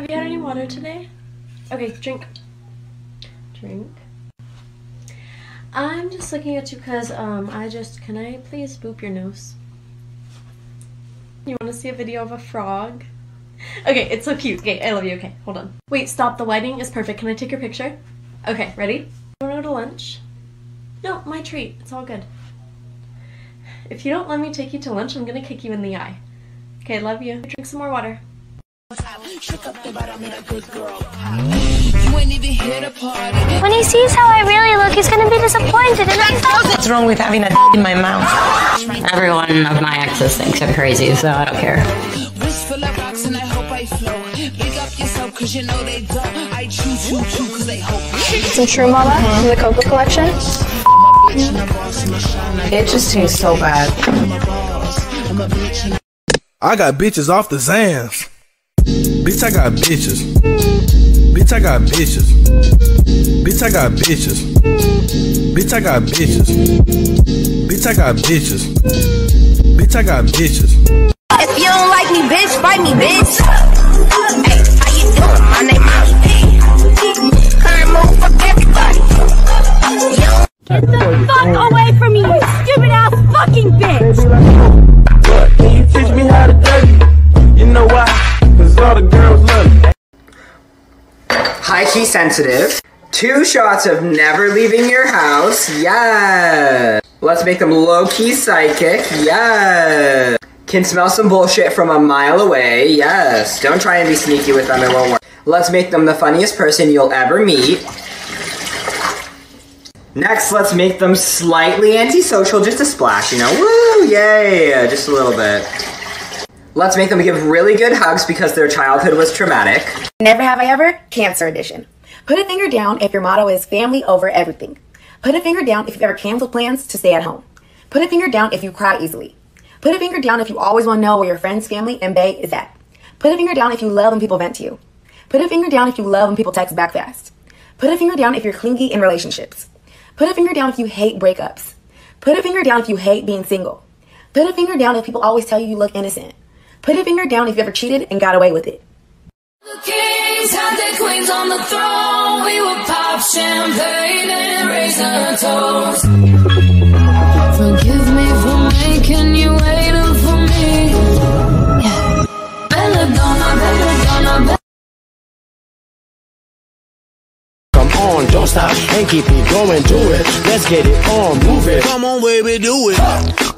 You had any water today? Okay, drink. Drink. I'm just looking at you because, can I please boop your nose? You want to see a video of a frog? Okay, it's so cute. Okay, I love you. Okay, hold on. Wait, stop. The lighting is perfect. Can I take your picture? Okay, ready? Wanna go to lunch? No, my treat. It's all good. If you don't let me take you to lunch, I'm gonna kick you in the eye. Okay, love you. Drink some more water. When he sees how I really look, he's gonna be disappointed. What's wrong with having a in my mouth? Everyone of my exes thinks I'm crazy, so I don't care. Some True Mama from the Coco collection. It just tastes so bad. I got bitches off the Zans. Bitch, I got bitches. Bitch, I got bitches. Bitch, I got bitches. Bitch, I got bitches. Bitch, I got bitches. Bitch, I got bitches. If you don't like me, bitch, fight me, bitch. Hey, how you doing? My name is Current move for everybody. Get the fuck away from me, you stupid ass fucking bitch! What? Can you teach me how to dirty? You know why? Cause all the girls love me. High key sensitive. 2 shots of never leaving your house. Yes. Let's make them low key psychic. Yes. Can smell some bullshit from a mile away. Yes. Don't try and be sneaky with them. It won't work. Let's make them the funniest person you'll ever meet. Next, let's make them slightly antisocial, just a splash, you know? Woo, yay, just a little bit. Let's make them give really good hugs because their childhood was traumatic. Never have I ever, Cancer edition. Put a finger down if your motto is family over everything. Put a finger down if you've ever canceled plans to stay at home. Put a finger down if you cry easily. Put a finger down if you always want to know where your friends, family, and bae is at. Put a finger down if you love when people vent to you. Put a finger down if you love when people text back fast. Put a finger down if you're clingy in relationships. Put a finger down if you hate breakups. Put a finger down if you hate being single. Put a finger down if people always tell you look innocent. Put a finger down if you ever cheated and got away with it. The kings had their queens on the throne. We would pop champagne and raise our toast. Forgive me for making you wait for me. Yeah. Belladonna, belladonna, Come on, don't stop and keep it going, do it. Let's get it on, move it. Come on, baby, do it.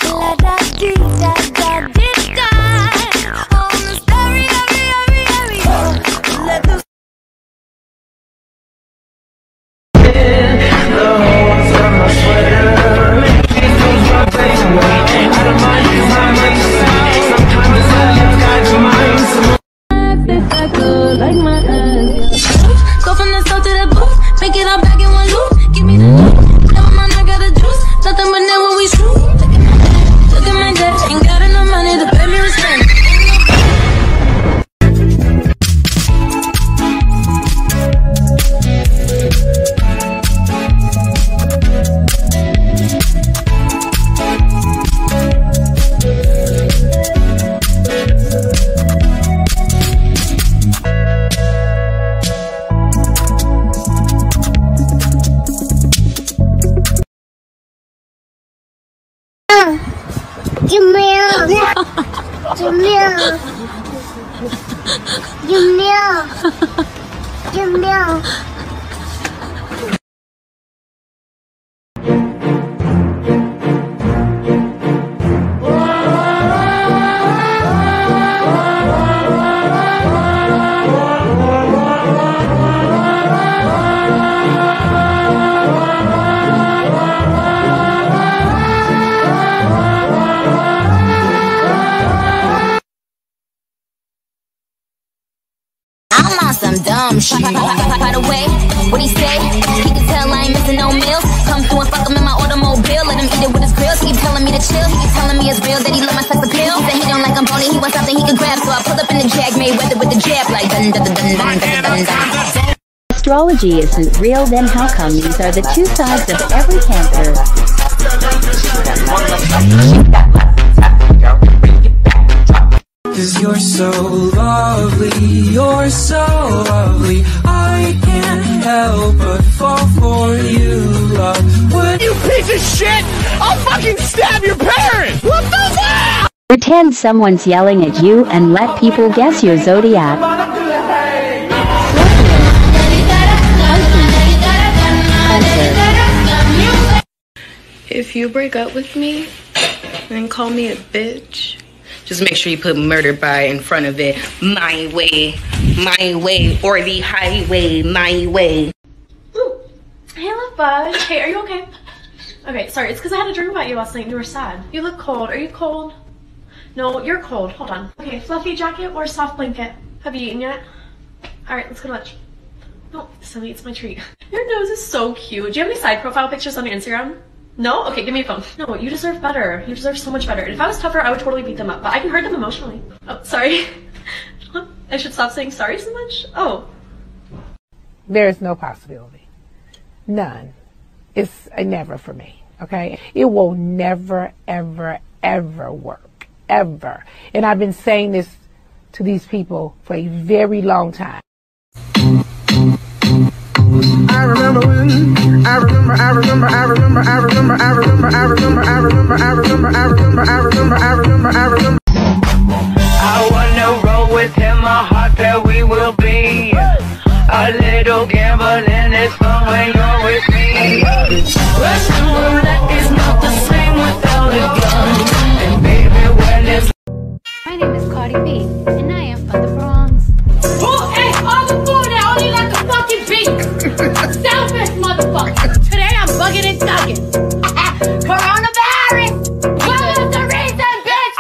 go from the store to the booth, make it all back in one loop. Give me the loot, never mind, I got the juice. Nothing but never we shoot. Look at my dad, ain't got enough money to pay me respect. Some dumb shit. By the way, what he say? He can tell I ain't missing no meals. Come through and fuck him in my automobile. Let him eat it with his grills. He keep telling me to chill. He keep telling me it's real that he love my sex appeal. He said he don't like I'm bony. He wants something he can grab. So I pull up in the Jag Mayweather with the jab like dun dun dun dun dun dun dun. Astrology isn't real, then how come these are the two sides of every Cancer? Cause you're so lovely, you're so have your parents! What the hell? Pretend someone's yelling at you and let people guess your zodiac. If you break up with me and call me a bitch, just make sure you put murder by in front of it. My way, or the highway, my way. Ooh. Hey, love bud. Hey, are you okay? Okay, sorry, it's because I had a dream about you last night and you were sad. You look cold. Are you cold? No, you're cold. Hold on. Okay, fluffy jacket or soft blanket? Have you eaten yet? Alright, let's go to lunch. No, silly, it's my treat. Your nose is so cute. Do you have any side profile pictures on your Instagram? No? Okay, give me a phone. No, you deserve better. You deserve so much better. If I was tougher, I would totally beat them up, but I can hurt them emotionally. Oh, sorry. I should stop saying sorry so much? Oh. There is no possibility. None. It's a never for me, okay? It will never, ever, ever work. Ever. And I've been saying this to these people for a very long time. I remember when, I wanna roll with him, a heart that we will be. A little gambling is fun when you're with me. Russian roulette is not the same without a gun. And baby, when it's... My name is Cardi B, and I am from the Bronx. Who ate all the food that only like a fucking beat? Selfish motherfucker. Today I'm bugging and thugging. Coronavirus. What was the reason, bitch?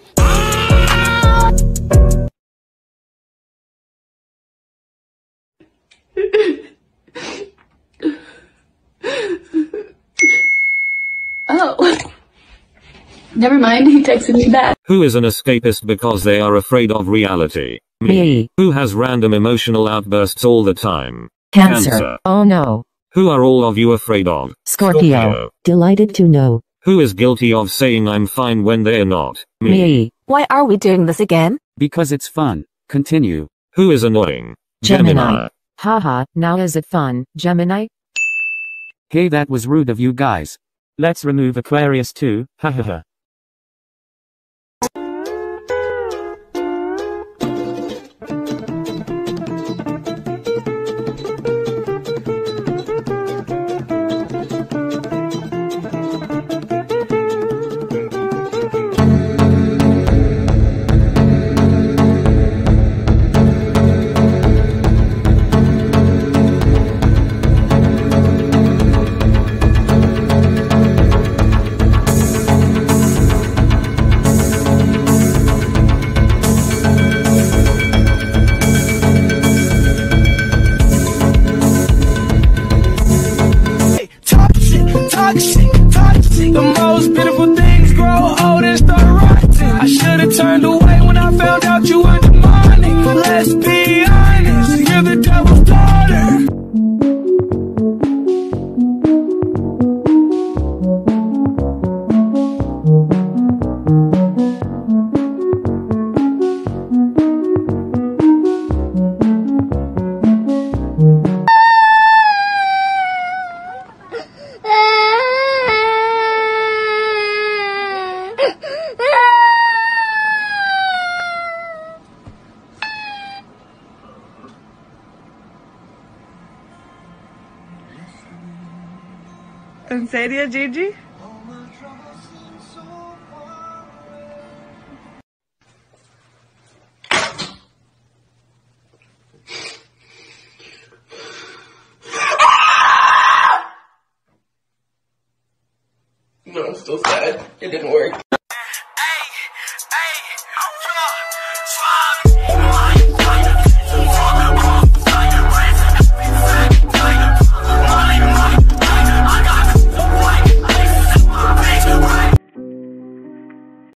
Oh. Never mind, he texted me back. Who is an escapist because they are afraid of reality? Me. Who has random emotional outbursts all the time? Cancer. Oh no. Who are all of you afraid of? Scorpio. Delighted to know. Who is guilty of saying I'm fine when they're not? Me. Why are we doing this again? Because it's fun. Continue. Who is annoying? Gemini. Haha, now is it fun, Gemini? Hey, that was rude of you guys. Let's remove Aquarius too, hahaha. Toxic. The most beautiful things grow old and start rotting. I should have turned away when I found out you were demonic. Let's be honest, you're the devil's daughter. ¿En serio, Gigi? No, I'm still sad. It didn't work.